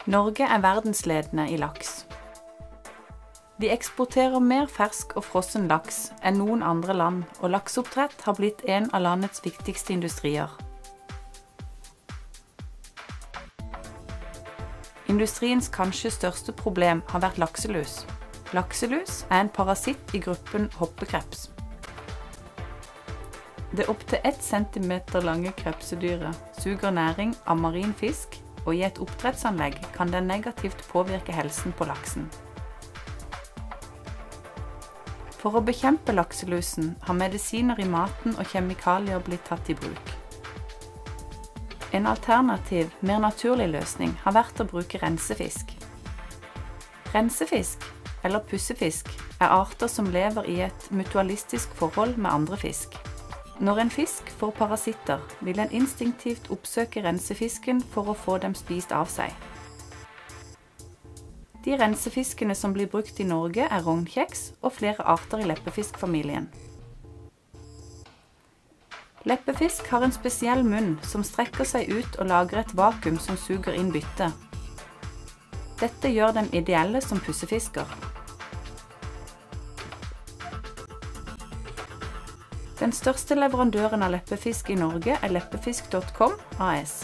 Norge er verdensledende i laks. Vi eksporterer mer fersk og frossen laks enn noen andre land, og lakseoppdrett har blitt en av landets viktigste industrier. Industriens kanskje største problem har vært lakselus. Lakselus er en parasitt i gruppen hoppekreps. Det opptil 1 centimeter lange krepsedyret suger næring av marin fisk, og i et oppdrettsanlegg kan den negativt påvirke helsen på laksen. For å bekjempe lakselusen har medisiner i maten og kjemikalier blitt tatt i bruk. En alternativ, mer naturlig løsning har vært å bruke rensefisk. Rensefisk, eller pussefisk, er arter som lever i et mutualistisk forhold med andre fisk. Når en fisk får parasitter, vil den instinktivt oppsøke rensefisken for å få dem spist av seg. De rensefiskene som blir brukt i Norge er rognkjeks og flere arter i leppefiskfamilien. Leppefisk har en spesiell munn som strekker seg ut og lager et vakuum som suger inn bytte. Dette gjør dem ideelle som pussefisker. Den største leverandøren av leppefisk i Norge er leppefisk.com AS.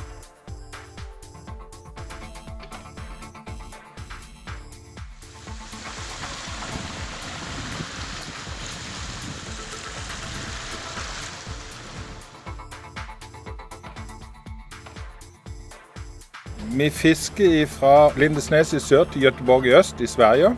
Vi fisker fra Lindesnes i sør til Göteborg i øst i Sverige.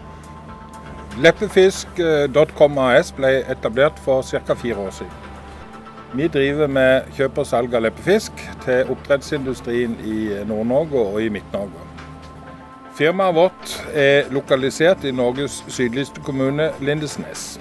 Leppefisk.com AS ble etablert for ca. 4 år siden. Vi driver med kjøp og salg av leppefisk til oppdrettsindustrien i Nord-Norge og i Midt-Norge. Firmaet vårt er lokalisert i Norges sydligste kommune, Lindesnes.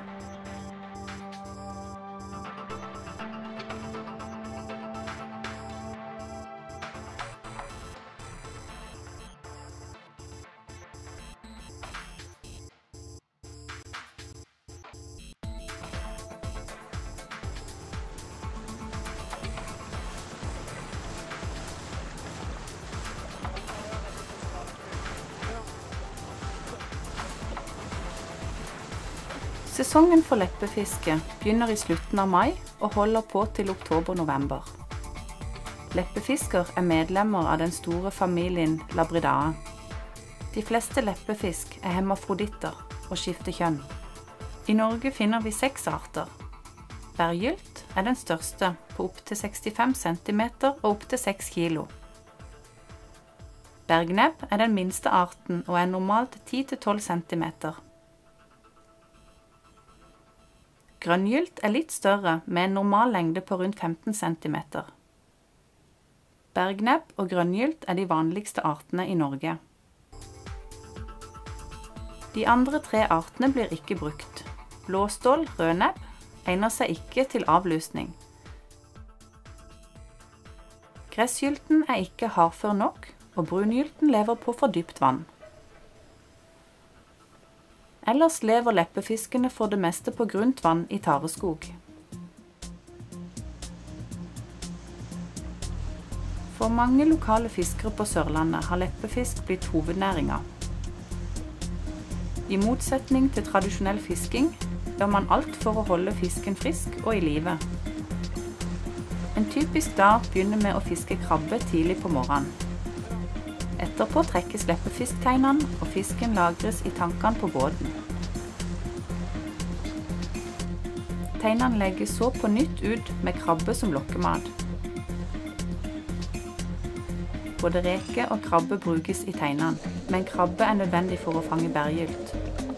Sesongen for leppefiske begynner i slutten av mai og holder på til oktober-november. Leppefisker er medlemmer av den store familien Labridae. De fleste leppefisk er hemafroditter og skifter kjønn. I Norge finner vi 6 arter. Berggylt er den største på opp til 65 cm og opp til 6 kg. Bergnebb er den minste arten og er normalt 10–12 cm. Grønngylt er litt større, med en normal lengde på rundt 15 cm. Bergnebb og grønngylt er de vanligste artene i Norge. De andre 3 artene blir ikke brukt. Blåstål, rødnebb, egner seg ikke til avlusning. Gressgylten er ikke hardfør nok, og brungylten lever på for dypt vann. Ellers lever leppefiskene for det meste på grunt vann i tareskog. For mange lokale fiskere på Sørlandet har leppefisk blitt hovednæringa. I motsetning til tradisjonell fisking gjør man alt for å holde fisken frisk og i live. En typisk dag begynner med å fiske krabbe tidlig på morgenen. Etterpå trekkes leppefiskteinene, og fisken lagres i tankene på båten. Teinene legges så på nytt ut med krabbe som lokkemat. Både reke og krabbe brukes i teinene, men krabbe er nødvendig for å fange berggylt.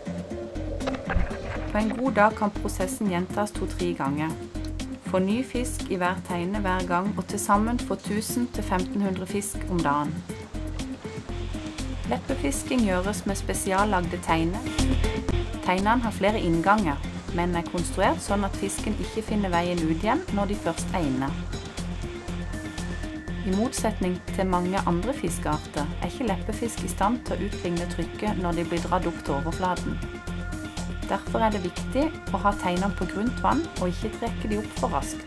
På en god dag kan prosessen gjentas 2–3 ganger. Få ny fisk i hver teine hver gang, og til sammen få 1000–1500 fisk om dagen. Leppefisking gjøres med spesiallagde teiner. Teinene har flere innganger, men er konstruert sånn at fisken ikke finner veien ut igjen når de først er inne. I motsetning til mange andre fiskearter er ikke leppefisk i stand til å utligne trykket når de blir dratt opp til overflaten. Derfor er det viktig å ha teinene på grunt vann og ikke trekke de opp for raskt.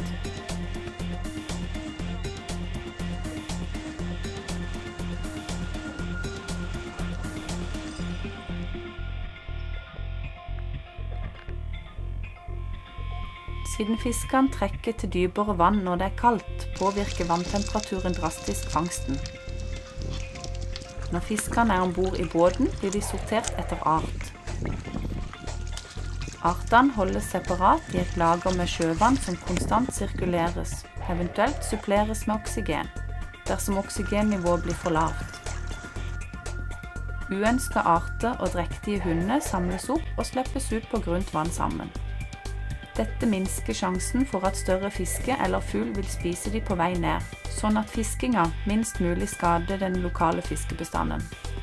Siden fiskene trekker til dypere vann når det er kaldt, påvirker vanntemperaturen drastisk fangsten. Når fiskene er ombord i båten, blir de sortert etter art. Artene holdes separat i et lager med sjøvann som konstant sirkuleres, eventuelt suppleres med oksygen, dersom oksygennivået blir for lavt. Uønskede arter og drektige hunder samles opp og slippes ut på grunt vann sammen. Dette minsker sjansen for at større fiske eller fugl vil spise de på vei ned, sånn at fiskinga minst mulig skader den lokale fiskebestanden.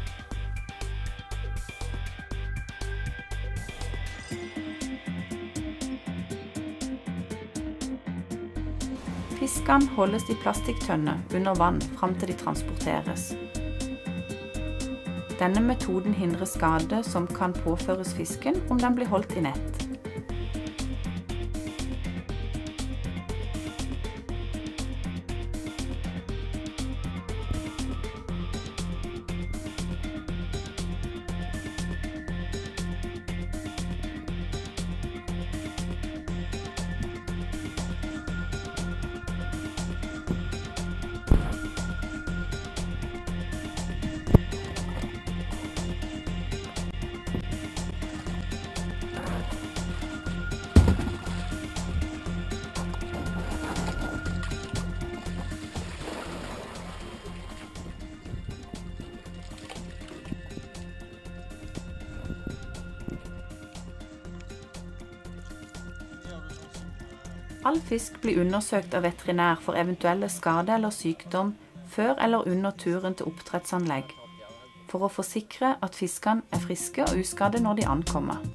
Fiskene holdes i plastikktønner under vann fram til de transporteres. Denne metoden hindrer skade som kan påføres fisken om den blir holdt i nett. All fisk blir undersøkt av veterinær for eventuelle skade eller sykdom før eller under turen til oppdrettsanlegg, for å forsikre at fiskene er friske og uskadde når de ankommer.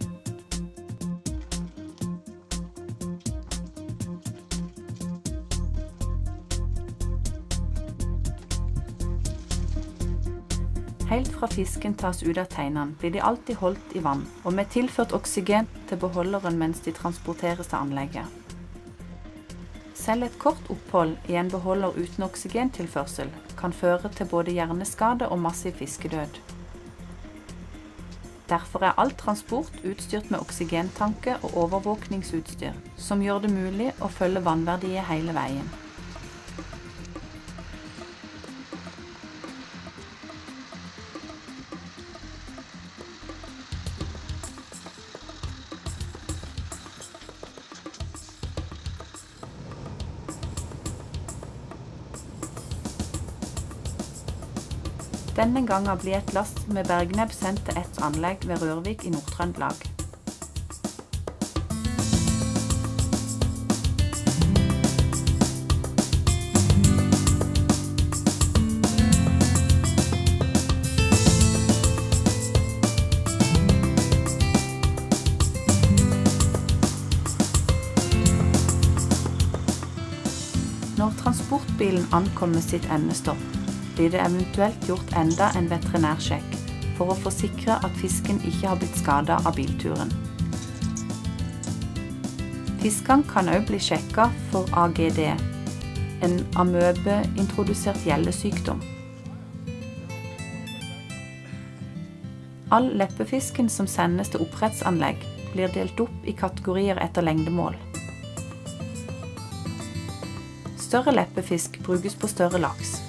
Helt fra fisken tas ut av teinene blir de alltid holdt i vann, og med tilført oksygen til beholderen mens de transporteres til anlegget. Selv et kort opphold i en beholder uten oksygentilførsel kan føre til både hjerneskade og massiv fiskedød. Derfor er all transport utstyrt med oksygentanke og overvåkningsutstyr, som gjør det mulig å følge vannverdiet hele veien. Denne gangen blir et last med bergnebb sendt til et anlegg ved Rørvik i Nord-Trøndelag. Når transportbilen ankommer sitt endestopp, blir det eventuelt gjort enda en veterinærsjekk for å forsikre at fisken ikke har blitt skadet av bilturen. Fiskene kan også bli sjekket for AGD, en amøbe-introdusert gjellesykdom. All leppefisken som sendes til oppdrettsanlegg blir delt opp i kategorier etter lengdemål. Større leppefisk brukes på større laks.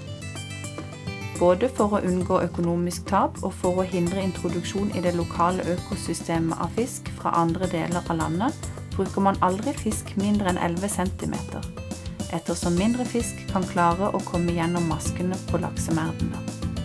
Både for å unngå økonomisk tap og for å hindre introduksjon i det lokale økosystemet av fisk fra andre deler av landet, bruker man aldri fisk mindre enn 11 cm, ettersom mindre fisk kan klare å komme gjennom maskene på laksemerdene.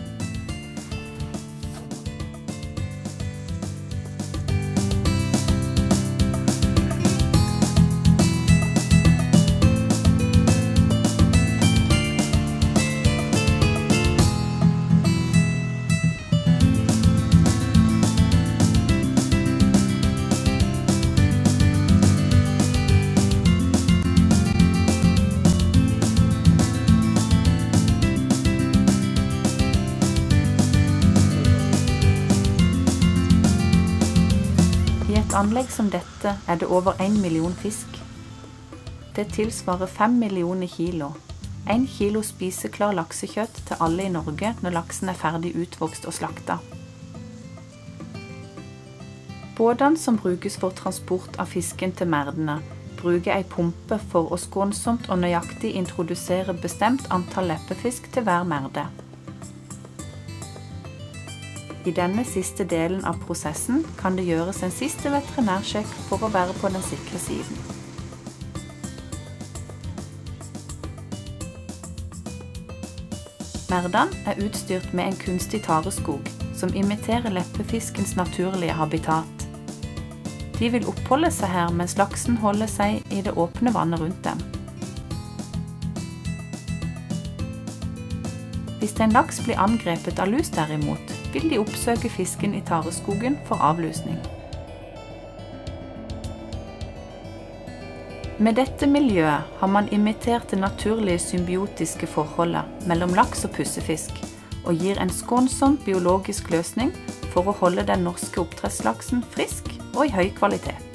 I et anlegg som dette er det over 1 million fisk. Det tilsvarer 5 millioner kilo. 1 kilo spiseklar laksekjøtt til alle i Norge når laksen er ferdig utvokst og slakta. Båtene som brukes for transport av fisken til merdene, bruke ei pumpe for å skånsomt og nøyaktig introdusere bestemt antall leppefisk til hver merde. I denne siste delen av prosessen kan det gjøres en siste veterinærsjekk for å være på den sikre siden. Merdene er utstyrt med en kunstig tareskog som imiterer leppefiskens naturlige habitat. De vil oppholde seg her mens laksen holder seg i det åpne vannet rundt dem. Hvis en laks blir angrepet av lus derimot, vil de oppsøke fisken i tareskogen for avlusning. Med dette miljøet har man imitert det naturlige symbiotiske forholdet mellom laks og pussefisk, og gir en skånsom biologisk løsning for å holde den norske oppdrettslaksen frisk og i høy kvalitet.